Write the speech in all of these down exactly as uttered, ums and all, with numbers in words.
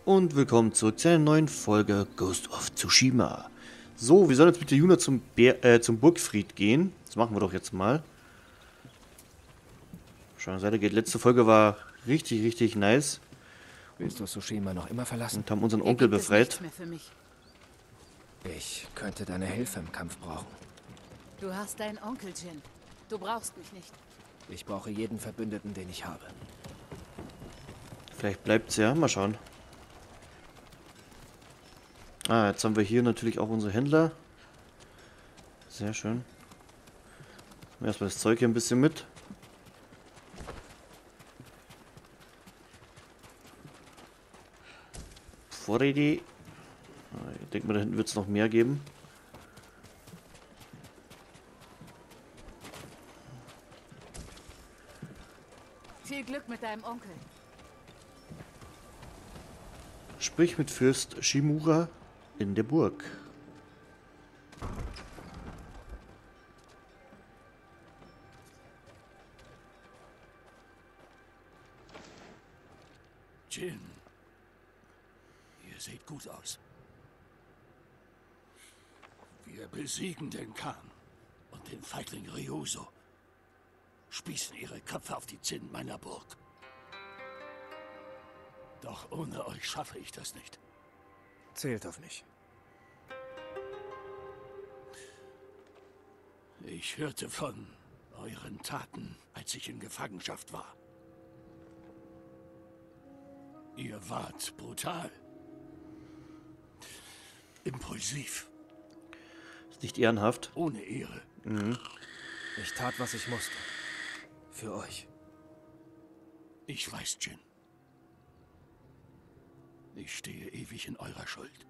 und willkommen zurück zu einer neuen Folge Ghost of Tsushima. So, wir sollen jetzt mit der Yuna zum, Bär, äh, zum Burgfried gehen. Das machen wir doch jetzt mal. Schau, Seite geht. Letzte Folge war richtig, richtig nice. Willst du Tsushima noch immer verlassen? Und haben unseren Hier Onkel gibt es befreit. nichts mehr für mich. Ich könnte deine Hilfe im Kampf brauchen. Du hast deinen Onkel, Jin. Du brauchst mich nicht. Ich brauche jeden Verbündeten, den ich habe. Vielleicht bleibt's ja. Mal schauen. Ah, jetzt haben wir hier natürlich auch unsere Händler. Sehr schön. Erstmal das Zeug hier ein bisschen mit. Vorräte. Ich denke mal, da hinten wird es noch mehr geben. Viel Glück mit deinem Onkel. Sprich mit Fürst Shimura in der Burg. Jin, ihr seht gut aus. Wir besiegen den Khan und den Feigling Ryuzo, spießen ihre Köpfe auf die Zinnen meiner Burg. Doch ohne euch schaffe ich das nicht. Zählt auf mich. Ich hörte von euren Taten, als ich in Gefangenschaft war. Ihr wart brutal, impulsiv, Ist nicht ehrenhaft. ohne Ehre. Mhm. Ich tat, was ich musste. Für euch. Ich weiß, Jin. Ich stehe ewig in eurer Schuld.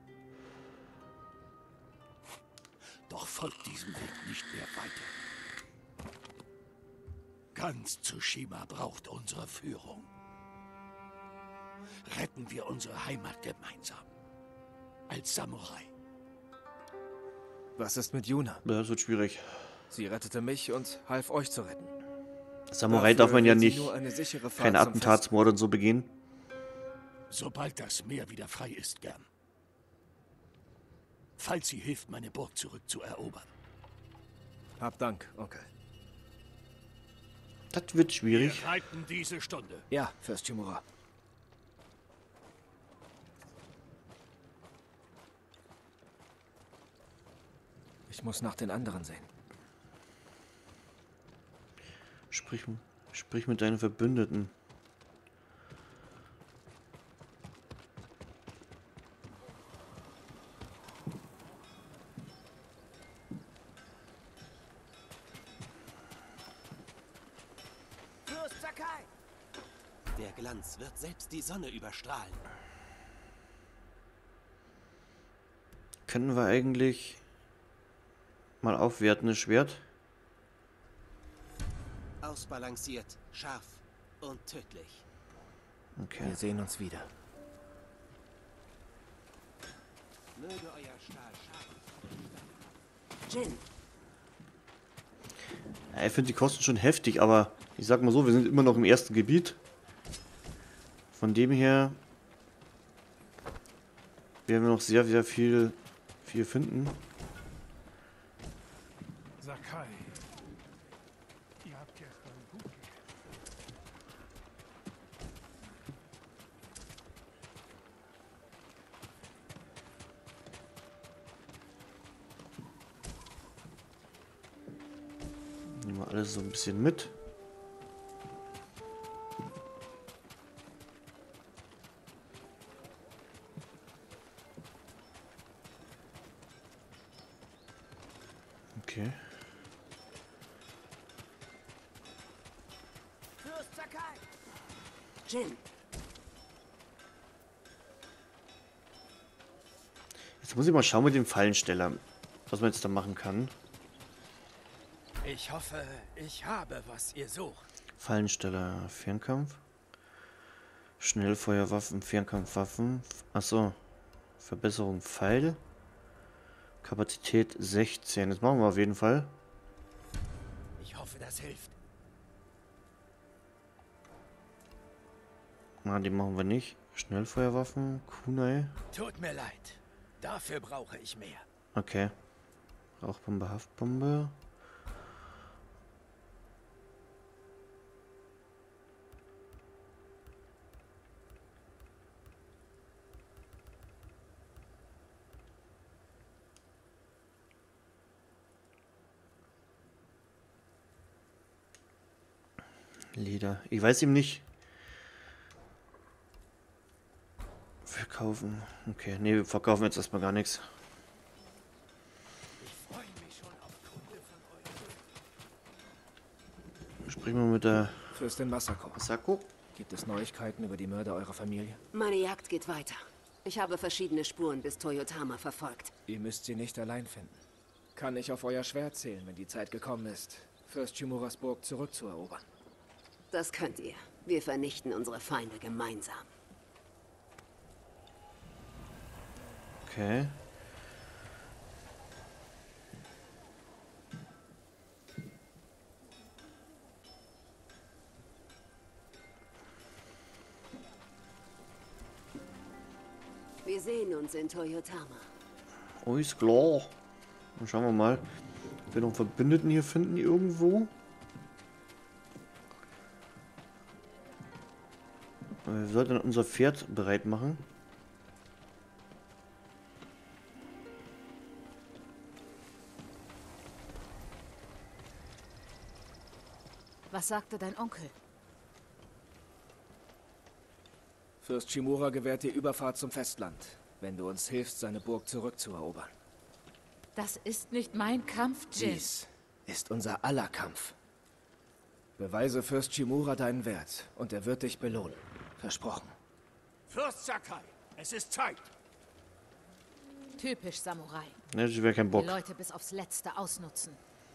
Doch folgt diesem Weg nicht mehr weiter. Ganz Tsushima braucht unsere Führung. Retten wir unsere Heimat gemeinsam. Als Samurai. Was ist mit Yuna? Ja, das wird schwierig. Sie rettete mich und half euch zu retten. Samurai Dafür darf man ja will sie nicht nur eine sichere Fahrt keine zum Attentatsmorde und so begehen. Sobald das Meer wieder frei ist, gern. Falls sie hilft, meine Burg zurückzuerobern. Fest. Hab Dank, Onkel. Das wird schwierig. Wir reiten diese Stunde. Ja, Fürst Shimura. Ich muss nach den anderen sehen. Sprich, sprich mit deinen Verbündeten. Fürst Sakai! Der Glanz wird selbst die Sonne überstrahlen. Können wir eigentlich mal aufwerten, das Schwert? Ausbalanciert, scharf und tödlich. Okay. Wir sehen uns wieder. Möge euer Stahl scharf. Jin, Ja, ich finde die Kosten schon heftig, aber ich sag mal so, wir sind immer noch im ersten Gebiet. Von dem her werden wir noch sehr, sehr viel, viel finden. Sakai, ihr habt gestern gut gekämpft. Nehmen wir alles so ein bisschen mit. Okay. Fürst Sakai! Jin, Jetzt muss ich mal schauen mit dem Fallensteller, was man jetzt da machen kann. Ich hoffe, ich habe, was ihr sucht. Fallensteller, Fernkampf. Schnellfeuerwaffen, Fernkampfwaffen. Achso. Verbesserung Pfeil. Kapazität sechzehn. Das machen wir auf jeden Fall. Ich hoffe, das hilft. Na, die machen wir nicht. Schnellfeuerwaffen, Kunai. Tut mir leid. Dafür brauche ich mehr. Okay. Rauchbombe, Haftbombe. Leder. Ich weiß ihm nicht. Verkaufen. Okay, nee, wir verkaufen jetzt erstmal gar nichts. Ich freue mich schon auf Kunde von euch. Sprechen wir mit der Fürstin Masako. Masako. Gibt es Neuigkeiten über die Mörder eurer Familie? Meine Jagd geht weiter. Ich habe verschiedene Spuren bis Toyotama verfolgt. Ihr müsst sie nicht allein finden. Kann ich auf euer Schwert zählen, wenn die Zeit gekommen ist, Fürst Shimuras Burg zurückzuerobern? Das könnt ihr. Wir vernichten unsere Feinde gemeinsam. Okay. Wir sehen uns in Toyotama. Oh, ist klar. Dann schauen wir mal, ob wir noch einen Verbündeten hier finden irgendwo. Wir sollten unser Pferd bereit machen. Was sagte dein Onkel? Fürst Shimura gewährt dir Überfahrt zum Festland, wenn du uns hilfst, seine Burg zurückzuerobern. Das ist nicht mein Kampf, Jin. Dies ist unser aller Kampf. Beweise Fürst Shimura deinen Wert und er wird dich belohnen. Versprochen. Fürst Sakai, es ist Zeit. Typisch Samurai. Ne, ich wäre kein Bock. Die Leute bis aufs Letzte ausnutzen.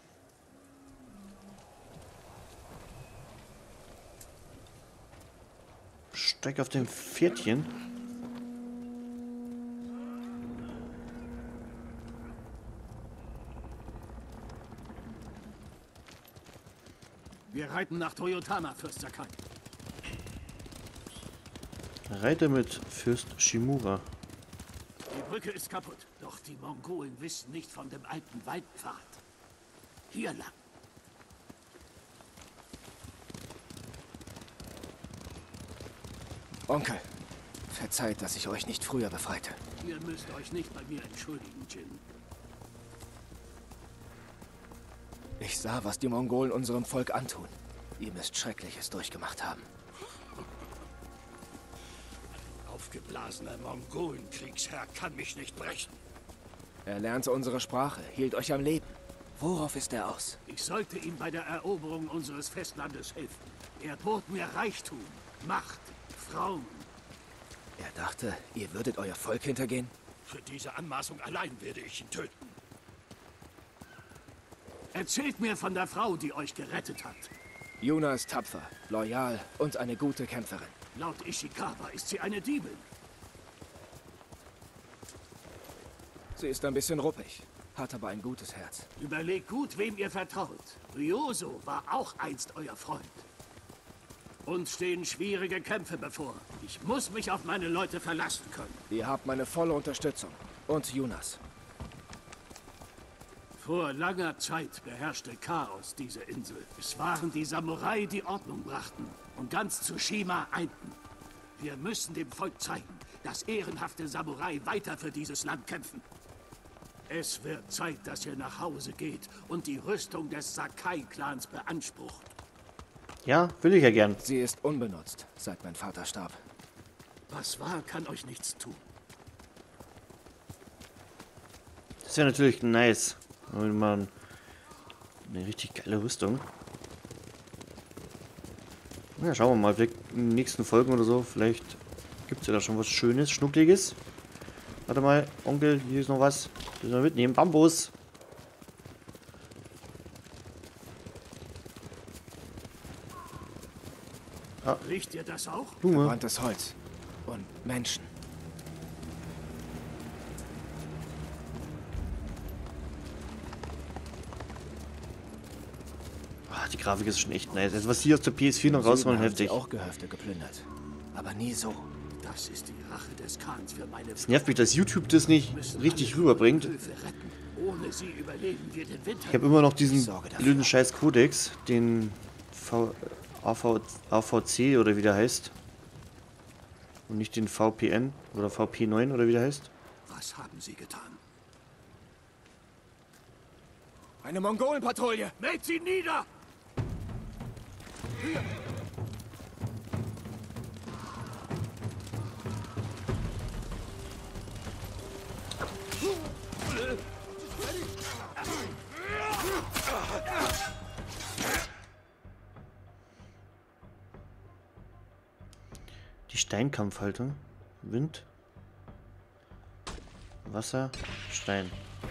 Steig auf dem Pferdchen. Wir reiten nach Toyotama, Fürst Sakai. Reite mit Fürst Shimura. Die Brücke ist kaputt, doch die Mongolen wissen nicht von dem alten Waldpfad. Hier lang. Onkel, verzeiht, dass ich euch nicht früher befreite. Ihr müsst euch nicht bei mir entschuldigen, Jin. Ich sah, was die Mongolen unserem Volk antun. Ihr müsst Schreckliches durchgemacht haben. Aufgeblasener Mongolenkriegsherr kann mich nicht brechen. Er lernte unsere Sprache, hielt euch am Leben. Worauf ist er aus? Ich sollte ihm bei der Eroberung unseres Festlandes helfen. Er bot mir Reichtum, Macht, Frauen. Er dachte, ihr würdet euer Volk hintergehen? Für diese Anmaßung allein werde ich ihn töten. Erzählt mir von der Frau, die euch gerettet hat. Yuna ist tapfer, loyal und eine gute Kämpferin. Laut Ishikawa ist sie eine Diebin. Sie ist ein bisschen ruppig, hat aber ein gutes Herz. Überlegt gut, wem ihr vertraut. Ryoso war auch einst euer Freund. Uns stehen schwierige Kämpfe bevor. Ich muss mich auf meine Leute verlassen können. Ihr habt meine volle Unterstützung. Und Yunas. Vor langer Zeit beherrschte Chaos diese Insel. Es waren die Samurai, die Ordnung brachten und ganz Tsushima einten. Wir müssen dem Volk zeigen, dass ehrenhafte Samurai weiter für dieses Land kämpfen. Es wird Zeit, dass ihr nach Hause geht und die Rüstung des Sakai-Clans beansprucht. Ja, will ich ja gern. Sie ist unbenutzt, seit mein Vater starb. Was war, kann euch nichts tun. Das wäre natürlich nice. Wenn man eine richtig geile Rüstung. Ja, schauen wir mal. Vielleicht in den nächsten Folgen oder so. Vielleicht gibt es ja da schon was Schönes, Schnuckliges. Warte mal, Onkel, hier ist noch was. Das wir mitnehmen. Bambus. Ah. Riecht ihr das auch? Blume. Verbranntes Holz. Und Menschen. Ah, die Grafik ist schon echt nice. Also was hier aus der P S vier noch rausholen, heftig. Auch Gehöfte geplündert. Aber nie so. Das ist die Rache des Khans für meine Es nervt mich, dass YouTube das nicht richtig rüberbringt. Höfe retten. Ohne sie überleben wir den Winter. Ich habe immer noch diesen Sorge dafür. blöden scheiß Kodex, den v A V A V C oder wie der heißt. Und nicht den V P N oder V P neun oder wie der heißt. Was haben sie getan? Eine Mongolenpatrouille! Mäht sie nieder! Die Steinkampfhaltung. Wind. Wasser. Stein.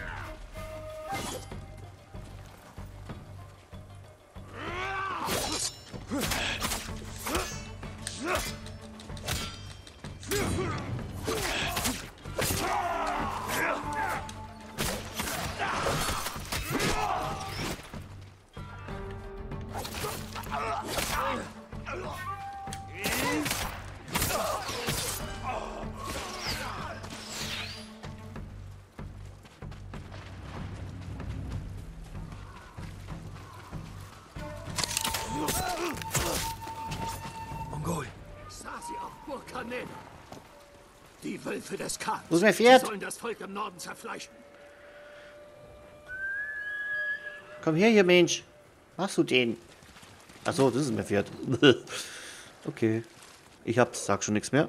Mongol! Ich sah sie auf Burg Kaneda. Die Wölfe des Khans. Wo ist mein Pferd? Sie sollen das Volk im Norden zerfleischen. Komm her, hier Mensch. Machst du den? Achso, das ist mein Pferd. Okay. Ich hab, sag schon nichts mehr.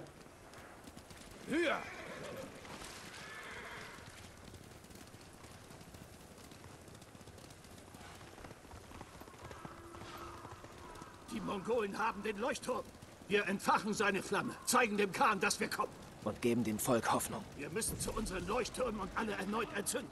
Die Mongolen haben den Leuchtturm. Wir entfachen seine Flamme, zeigen dem Khan, dass wir kommen. Und geben dem Volk Hoffnung. Wir müssen zu unseren Leuchttürmen und alle erneut entzünden.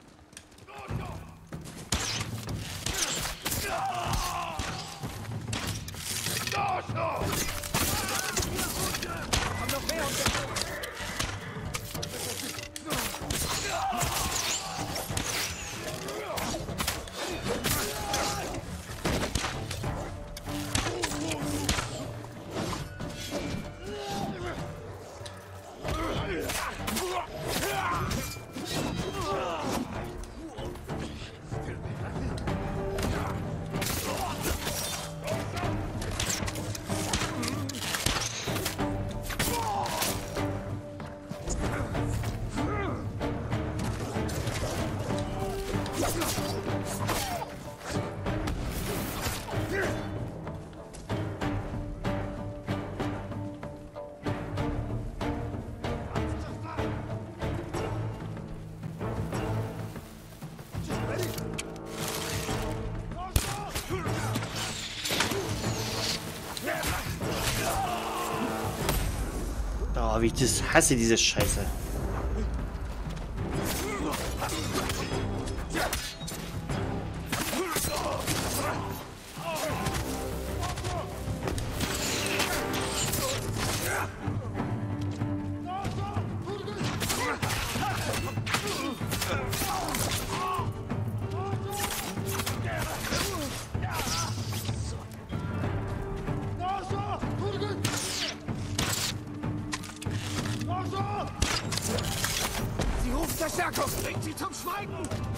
Oh, wie ich das hasse, diese Scheiße. Sie rufen Verstärkung! Bringt sie zum Schweigen!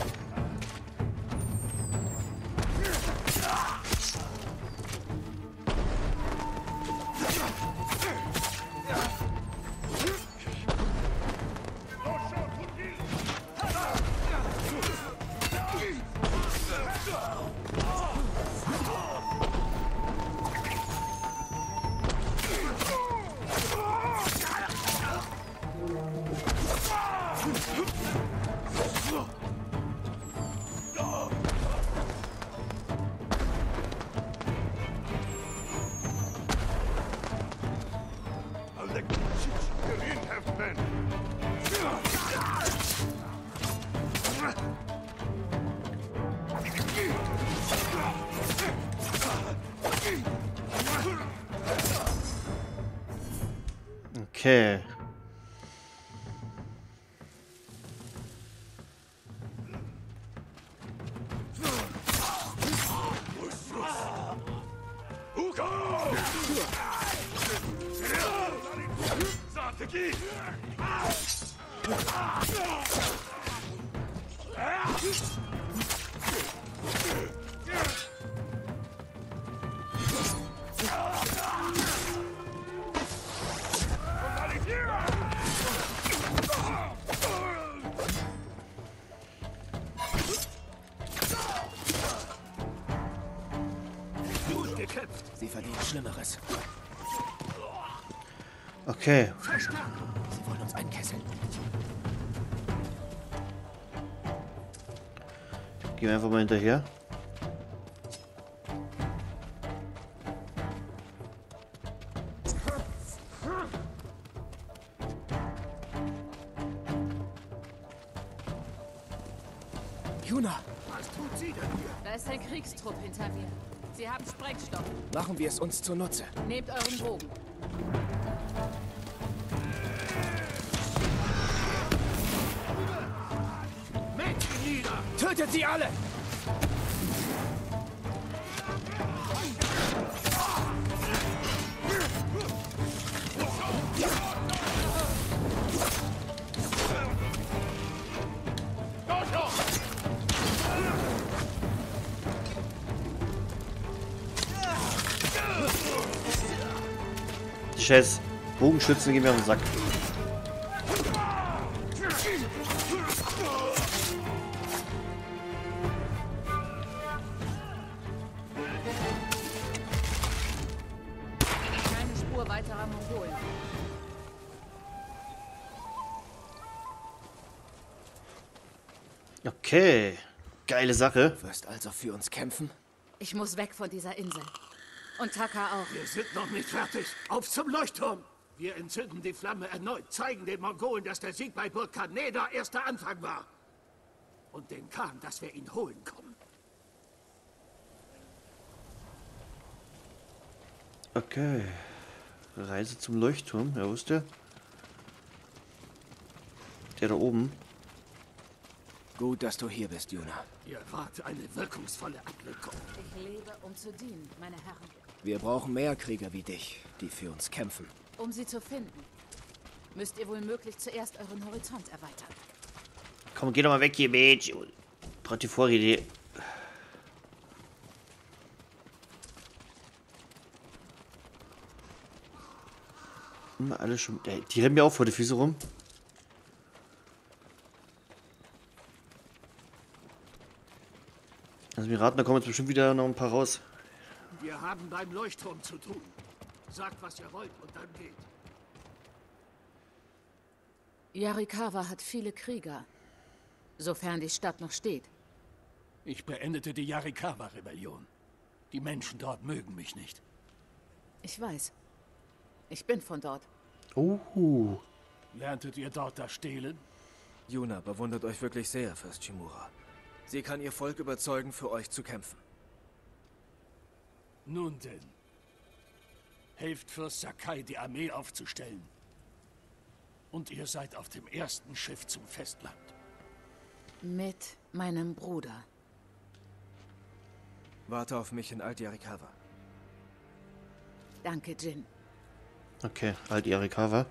Okay. Gut gekämpft. Sie verdienen Schlimmeres. Okay. Verstärkung. Sie wollen uns einkesseln. Gehen wir einfach mal hinterher. Yuna, Was tut sie denn hier? Da ist ein Kriegstrupp hinter mir. Sie haben Sprengstoff. machen wir es uns zunutze. Nehmt euren Bogen. Mädchen nieder! Tötet sie alle! Die scheiß Bogenschützen gehen mir auf den Sack. Keine Spur weiterer Mongolen. Okay. Geile Sache. Du wirst also für uns kämpfen? Ich muss weg von dieser Insel. Und Taka auch. Wir sind noch nicht fertig. Auf zum Leuchtturm! Wir entzünden die Flamme erneut, zeigen den Mongolen, dass der Sieg bei Burg Kaneda erst der Anfang war. Und den Khan, dass wir ihn holen kommen. Okay. Reise zum Leuchtturm. Ja, wo ist der? Der da oben. Gut, dass du hier bist, Yuna. Ihr wart eine wirkungsvolle Ablenkung. Ich lebe, um zu dienen, meine Herren. Wir brauchen mehr Krieger wie dich, die für uns kämpfen. Um sie zu finden, müsst ihr wohl möglich zuerst euren Horizont erweitern. Komm, geh doch mal weg hier, Mensch. Braucht die Vorrede. Immer alle schon. Ey, die rennen mir auch vor die Füße rum. Also mir raten, da kommen jetzt bestimmt wieder noch ein paar raus. Wir haben beim Leuchtturm zu tun. Sagt, was ihr wollt und dann geht. Yarikawa hat viele Krieger. Sofern die Stadt noch steht. Ich beendete die Yarikawa-Rebellion. Die Menschen dort mögen mich nicht. Ich weiß. Ich bin von dort. Oh. Lerntet ihr dort das Stehlen? Yuna bewundert euch wirklich sehr, Fürst Shimura. Sie kann ihr Volk überzeugen, für euch zu kämpfen. Nun denn. Helft Fürst Sakai, die Armee aufzustellen. Und ihr seid auf dem ersten Schiff zum Festland. Mit meinem Bruder. Warte auf mich in Alt-Yarikawa. Danke, Jin. Okay, halt Yarikawa.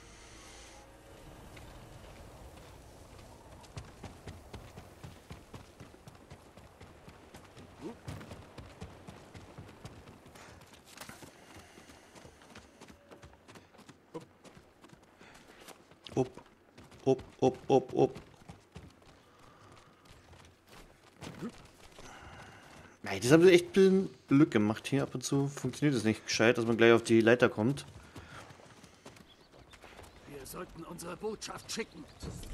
Up, up, up, up, up. Nein, das haben sie echt ein bisschen Glück gemacht hier. Ab und zu funktioniert es nicht gescheit, dass man gleich auf die Leiter kommt. Wir sollten unsere Botschaft schicken.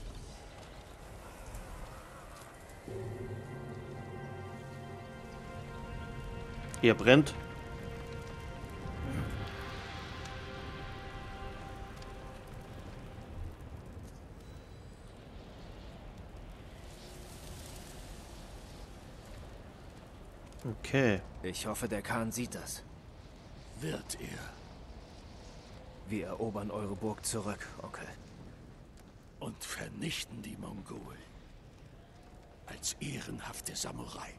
Ihr brennt. Okay. Ich hoffe, der Khan sieht das. Wird er. Wir erobern eure Burg zurück, Onkel. Und vernichten die Mongolen. Als ehrenhafte Samurai.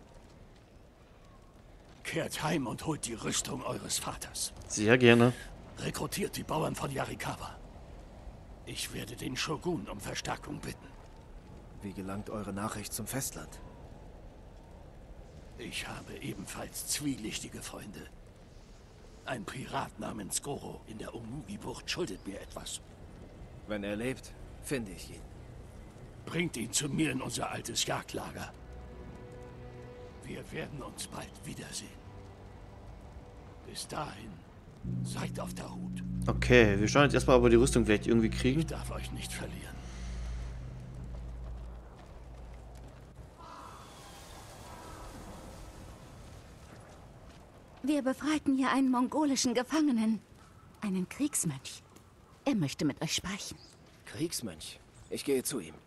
Kehrt heim und holt die Rüstung eures Vaters. Sehr gerne. Rekrutiert die Bauern von Yarikawa. Ich werde den Shogun um Verstärkung bitten. Wie gelangt eure Nachricht zum Festland? Ich habe ebenfalls zwielichtige Freunde. Ein Pirat namens Goro in der Umugi-Bucht schuldet mir etwas. Wenn er lebt, finde ich ihn. Bringt ihn zu mir in unser altes Jagdlager. Wir werden uns bald wiedersehen. Bis dahin, seid auf der Hut. Okay, wir schauen jetzt erstmal, ob wir die Rüstung vielleicht irgendwie kriegen. Ich darf euch nicht verlieren. Wir befreiten hier einen mongolischen Gefangenen. Einen Kriegsmönch. Er möchte mit euch sprechen. Kriegsmönch. Ich gehe zu ihm.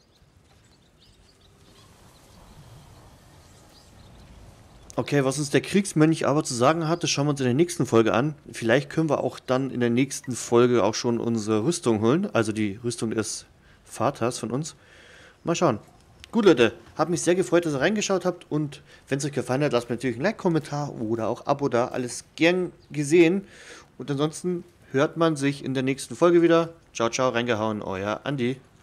Okay, was uns der Kriegsmönch aber zu sagen hat, das schauen wir uns in der nächsten Folge an. Vielleicht können wir auch dann in der nächsten Folge auch schon unsere Rüstung holen. Also die Rüstung des Vaters von uns. Mal schauen. Gut, Leute, hat mich sehr gefreut, dass ihr reingeschaut habt. Und wenn es euch gefallen hat, lasst mir natürlich ein Like, Kommentar oder auch Abo da. Alles gern gesehen. Und ansonsten hört man sich in der nächsten Folge wieder. Ciao, ciao, reingehauen, euer Andi.